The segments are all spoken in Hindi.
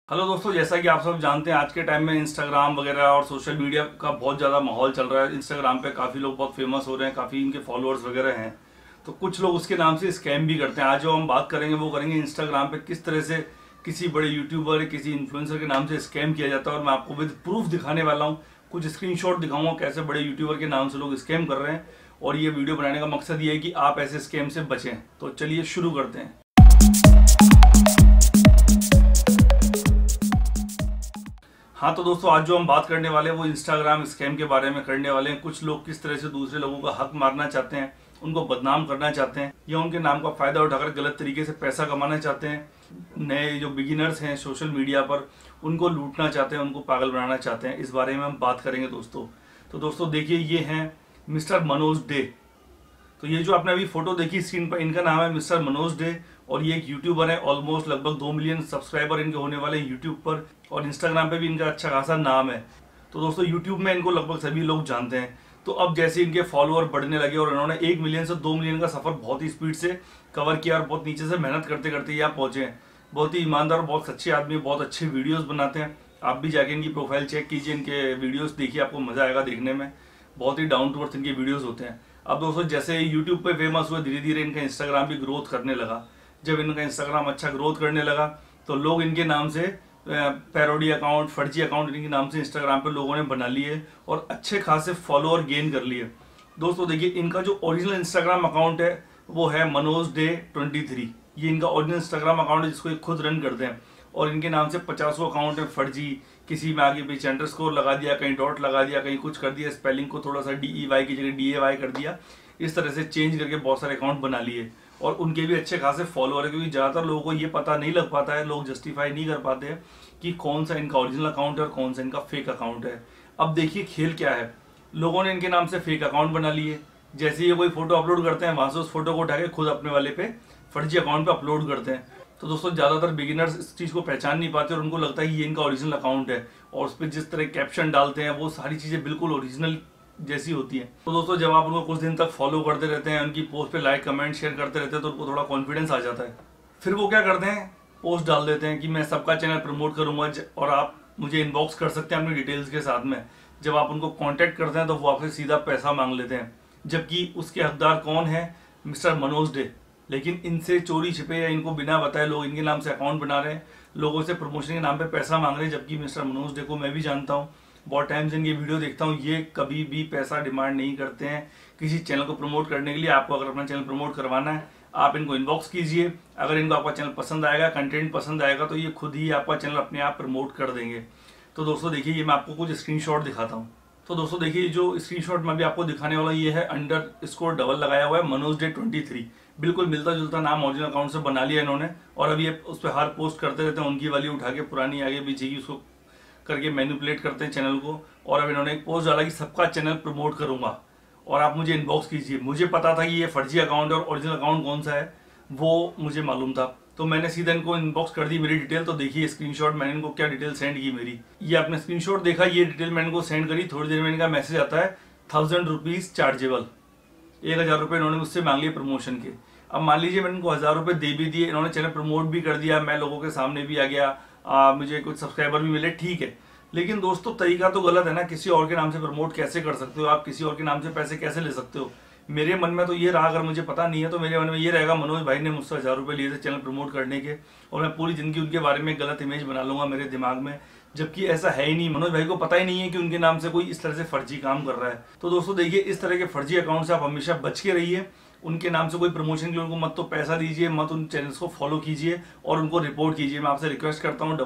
हेलो दोस्तों, जैसा कि आप सब जानते हैं आज के टाइम में इंस्टाग्राम वगैरह और सोशल मीडिया का बहुत ज़्यादा माहौल चल रहा है। इंस्टाग्राम पे काफ़ी लोग बहुत फेमस हो रहे हैं, काफ़ी इनके फॉलोअर्स वगैरह हैं। तो कुछ लोग उसके नाम से स्कैम भी करते हैं। आज जो हम बात करेंगे वो करेंगे इंस्टाग्राम पे किस तरह से किसी बड़े यूट्यूबर किसी इन्फ्लुएंसर के नाम से स्कैम किया जाता है। और मैं आपको विद प्रूफ दिखाने वाला हूँ, कुछ स्क्रीनशॉट दिखाऊंगा कैसे बड़े यूट्यूबर के नाम से लोग स्कैम कर रहे हैं। और ये वीडियो बनाने का मकसद ये है कि आप ऐसे स्कैम से बचें। तो चलिए शुरू करते हैं। हाँ तो दोस्तों, आज जो हम बात करने वाले हैं वो इंस्टाग्राम स्कैम के बारे में करने वाले हैं। कुछ लोग किस तरह से दूसरे लोगों का हक मारना चाहते हैं, उनको बदनाम करना चाहते हैं या उनके नाम का फायदा उठाकर गलत तरीके से पैसा कमाना चाहते हैं। नए जो बिगिनर्स हैं सोशल मीडिया पर, उनको लूटना चाहते हैं, उनको पागल बनाना चाहते हैं। इस बारे में हम बात करेंगे दोस्तों। तो दोस्तों देखिए, ये हैं मिस्टर मनोज डे। तो ये जो आपने अभी फोटो देखी स्क्रीन पर, इनका नाम है मिस्टर मनोज डे और ये एक यूट्यूबर है। ऑलमोस्ट लगभग 2 मिलियन सब्सक्राइबर इनके होने वाले हैं यूट्यूब पर, और इंस्टाग्राम पे भी इनका अच्छा खासा नाम है। तो दोस्तों यूट्यूब में इनको लगभग सभी लोग जानते हैं। तो अब जैसे इनके फॉलोअर बढ़ने लगे और इन्होंने 1 मिलियन से 2 मिलियन का सफर बहुत ही स्पीड से कवर किया और बहुत नीचे से मेहनत करते करते यहाँ पहुंचे हैं। बहुत ही ईमानदार, बहुत सच्चे आदमी, बहुत अच्छे वीडियोस बनाते हैं। आप भी जाके इनकी प्रोफाइल चेक कीजिए, इनके वीडियोस देखिए, आपको मजा आएगा देखने में। बहुत ही डाउन टू अर्थ इनके वीडियोस होते हैं। अब दोस्तों जैसे यूट्यूब पे फेमस हुए, धीरे धीरे इनका इंस्टाग्राम भी ग्रोथ करने लगा। जब इनका इंस्टाग्राम अच्छा ग्रोथ करने लगा तो लोग इनके नाम से पैरोडी अकाउंट, फर्जी अकाउंट इनके नाम से इंस्टाग्राम पे लोगों ने बना लिए और अच्छे खासे फॉलोअर गेन कर लिए। दोस्तों देखिए, इनका जो ओरिजिनल इंस्टाग्राम अकाउंट है वो है मनोज डे 23। ये इनका ओरिजिनल इंस्टाग्राम अकाउंट है जिसको ये खुद रन करते हैं। और इनके नाम से 50 अकाउंट है फर्जी। किसी में आगे पीछे अंडरस्कोर लगा दिया, कहीं डॉट लगा दिया, कहीं कुछ कर दिया, स्पेलिंग को थोड़ा सा DEY की जगह DAY कर दिया। इस तरह से चेंज करके बहुत सारे अकाउंट बना लिए। और उनके भी अच्छे खासे फॉलोअर है, क्योंकि ज़्यादातर लोगों को ये पता नहीं लग पाता है, लोग जस्टिफाई नहीं कर पाते हैं कि कौन सा इनका ओरिजिनल अकाउंट है और कौन सा इनका फेक अकाउंट है। अब देखिए खेल क्या है, लोगों ने इनके नाम से फेक अकाउंट बना लिए। जैसे ये कोई फोटो अपलोड करते हैं, वहां से उस फोटो को उठा के खुद अपने वाले पे फर्जी अकाउंट पे अपलोड करते हैं। तो दोस्तों ज़्यादातर बिगिनर्स इस चीज़ को पहचान नहीं पाते और उनको लगता है कि ये इनका ओरिजिनल अकाउंट है। और उस पर जिस तरह कैप्शन डालते हैं वो सारी चीज़ें बिल्कुल ओरिजिनल जैसी होती है। तो दोस्तों जब आप उनको कुछ दिन तक फॉलो करते रहते हैं, उनकी पोस्ट पे लाइक कमेंट शेयर करते रहते हैं, तो उनको थोड़ा कॉन्फिडेंस आ जाता है। फिर वो क्या करते हैं, पोस्ट डाल देते हैं कि मैं सबका चैनल प्रमोट करूंगा और आप मुझे इनबॉक्स कर सकते हैं अपनी डिटेल्स के साथ में। जब आप उनको कॉन्टैक्ट करते हैं तो वो आपसे सीधा पैसा मांग लेते हैं, जबकि उसके हकदार कौन है, मिस्टर मनोज डे। लेकिन इनसे चोरी छिपे या इनको बिना बताए लोग इनके नाम से अकाउंट बना रहे हैं, लोगों से प्रमोशन के नाम पे पैसा मांग रहे हैं। जबकि मिस्टर मनोज डे को मैं भी जानता हूँ, बहुत टाइम से इनकी वीडियो देखता हूँ, ये कभी भी पैसा डिमांड नहीं करते हैं किसी चैनल को प्रमोट करने के लिए। आपको अगर अपना चैनल प्रमोट करवाना है, आप इनको इनबॉक्स कीजिए। अगर इनको आपका चैनल पसंद आएगा, कंटेंट पसंद आएगा, तो ये खुद ही आपका चैनल अपने आप प्रमोट कर देंगे। तो दोस्तों देखिए, ये मैं आपको कुछ स्क्रीनशॉट दिखाता हूँ। तो दोस्तों देखिए, जो स्क्रीनशॉट मैं भी आपको दिखाने वाला ये है, अंडरस्कोर डबल लगाया हुआ है, मनोज डे 23। बिल्कुल मिलता जुलता नाम ओरिजिनल अकाउंट से बना लिया इन्होंने। और अभी ये उस पर हर पोस्ट करते रहते हैं, उनकी वाली उठा के पुरानी आगे पीछे की उसको करके मैनिपुलेट करते हैं चैनल को। और अब इन्होंने एक पोस्ट डाला कि सबका चैनल प्रमोट करूंगा और आप मुझे इनबॉक्स कीजिए। मुझे पता था कि ये फर्जी अकाउंट है और ओरिजिनल अकाउंट कौन सा है वो मुझे मालूम था, तो मैंने सीधा इनको इनबॉक्स कर दी मेरी डिटेल। तो देखिए स्क्रीनशॉट मैंने इनको क्या डिटेल सेंड की मेरी, ये आपने स्क्रीनशॉट देखा, ये डिटेल मैंने इनको सेंड करी। थोड़ी देर में इनका मैसेज आता है 1000 रुपीज चार्जेबल। 1000 रुपये इन्होंने मुझसे मांग लिए प्रमोशन के। अब मान लीजिए मैंने इनको 1000 रुपये दे भी दिए, इन्होंने चैनल प्रमोट भी कर दिया, मैं लोगों के सामने भी आ गया, मुझे कुछ सब्सक्राइबर भी मिले, ठीक है। लेकिन दोस्तों तरीका तो गलत है ना। किसी और के नाम से प्रमोट कैसे कर सकते हो आप, किसी और के नाम से पैसे कैसे ले सकते हो। मेरे मन में तो ये रहा, अगर मुझे पता नहीं है तो मेरे मन में ये रहेगा, मनोज भाई ने मुझसे 1000 रुपये लिए थे चैनल प्रमोट करने के और मैं पूरी जिंदगी उनके बारे में गलत इमेज बना लूंगा मेरे दिमाग में। जबकि ऐसा है ही नहीं, मनोज भाई को पता ही नहीं है कि उनके नाम से कोई इस तरह से फर्जी काम कर रहा है। तो दोस्तों देखिए, इस तरह के फर्जी अकाउंट से आप हमेशा बच के रहिए। उनके नाम से कोई प्रमोशन के लिए उनको मत तो पैसा दीजिए, मत उन चैनल्स को फॉलो कीजिए और उनको रिपोर्ट कीजिए। मैं आपसे रिक्वेस्ट करता हूँ,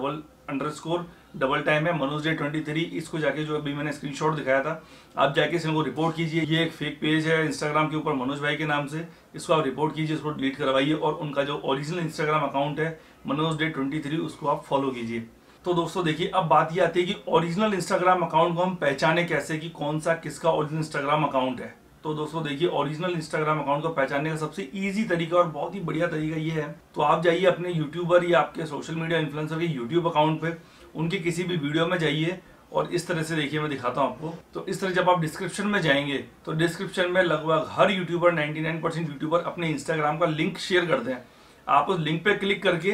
डबल टाइम है मनोज डे 23, इसको जाके जो अभी मैंने स्क्रीनशॉट दिखाया था, आप जाके इनको रिपोर्ट कीजिए। ये एक फेक पेज है इंस्टाग्राम के ऊपर मनोज भाई के नाम से, इसको आप रिपोर्ट कीजिए, इसको डिलीट करवाइए और उनका जो ओरिजिनल इंस्टाग्राम अकाउंट है मनोज डे 23 उसको आप फॉलो कीजिए। तो दोस्तों देखिए, अब बात ये आती है कि ओरिजिनल इंस्टाग्राम अकाउंट को हम पहचाने कैसे कि कौन सा किसका ओरिजिनल इंस्टाग्राम अकाउंट है। तो दोस्तों देखिए, ओरिजिनल इंस्टाग्राम अकाउंट को पहचानने का सबसे इजी तरीका और बहुत ही बढ़िया तरीका ये है, तो आप जाइए अपने यूट्यूबर या आपके सोशल मीडिया इन्फ्लुएंसर के यूट्यूब अकाउंट पे, उनके किसी भी वीडियो में जाइए और इस तरह से देखिए, मैं दिखाता हूँ आपको। तो इस तरह जब आप डिस्क्रिप्शन में जाएंगे तो डिस्क्रिप्शन में लगभग हर यूट्यूबर 99% यूट्यूबर अपने इंस्टाग्राम का लिंक शेयर करते हैं। आप उस लिंक पे क्लिक करके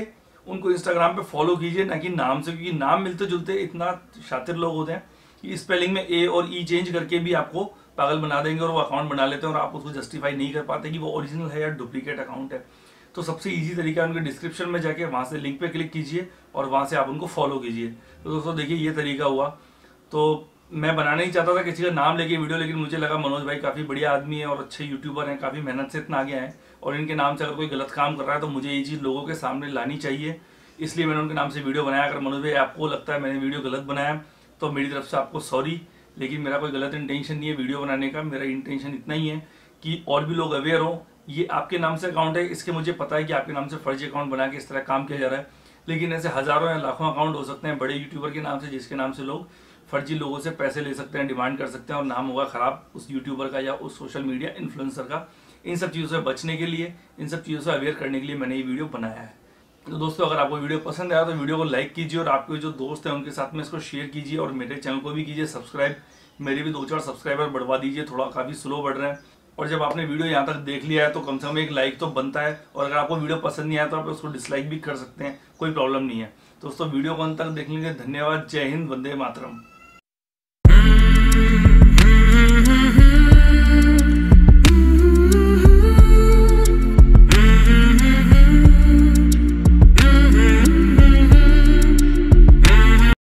उनको इंस्टाग्राम पे फॉलो कीजिए, ना कि नाम से, क्योंकि नाम मिलते जुलते इतना शातिर लोग होते हैं कि स्पेलिंग में ए और ई चेंज करके भी आपको पागल बना देंगे और वो अकाउंट बना लेते हैं और आप उसको जस्टिफाई नहीं कर पाते कि वो ओरिजिनल है या डुप्लीकेट अकाउंट है। तो सबसे इजी तरीका है उनके डिस्क्रिप्शन में जाके वहां से लिंक पे क्लिक कीजिए और वहां से आप उनको फॉलो कीजिए। तो दोस्तों देखिए ये तरीका हुआ। तो मैं बनाना ही चाहता था किसी का नाम लेके वीडियो, लेकिन मुझे लगा मनोज भाई काफ़ी बढ़िया आदमी है और अच्छे यूट्यूबर हैं, काफ़ी मेहनत से इतना आगे आए और इनके नाम से अगर कोई गलत काम कर रहा है तो मुझे ये चीज़ लोगों के सामने लानी चाहिए, इसलिए मैंने उनके नाम से वीडियो बनाया। अगर मनोज भाई आपको लगता है मैंने वीडियो गलत बनाया तो मेरी तरफ से आपको सॉरी, लेकिन मेरा कोई गलत इंटेंशन नहीं है वीडियो बनाने का। मेरा इंटेंशन इतना ही है कि और भी लोग अवेयर हों। ये आपके नाम से अकाउंट है, इसके मुझे पता है कि आपके नाम से फर्जी अकाउंट बना के इस तरह काम किया जा रहा है, लेकिन ऐसे हज़ारों या लाखों अकाउंट हो सकते हैं बड़े यूट्यूबर के नाम से, जिसके नाम से लोग फर्जी लोगों से पैसे ले सकते हैं, डिमांड कर सकते हैं और नाम होगा ख़राब उस यूट्यूबर का या उस सोशल मीडिया इन्फ्लुएंसर का। इन सब चीज़ों से बचने के लिए, इन सब चीज़ों से अवेयर करने के लिए मैंने ये वीडियो बनाया है। तो दोस्तों अगर आपको वीडियो पसंद आया तो वीडियो को लाइक कीजिए और आपके जो दोस्त हैं उनके साथ में इसको शेयर कीजिए और मेरे चैनल को भी कीजिए सब्सक्राइब। मेरे भी 2-4 सब्सक्राइबर बढ़वा दीजिए, थोड़ा काफ़ी स्लो बढ़ रहे हैं। और जब आपने वीडियो यहाँ तक देख लिया है तो कम से कम एक लाइक तो बनता है, और अगर आपको वीडियो पसंद नहीं आया तो आप उसको डिसलाइक भी कर सकते हैं, कोई प्रॉब्लम नहीं है। दोस्तों वीडियो को अंत तक देखने के लिए धन्यवाद। जय हिंद, वंदे मातरम।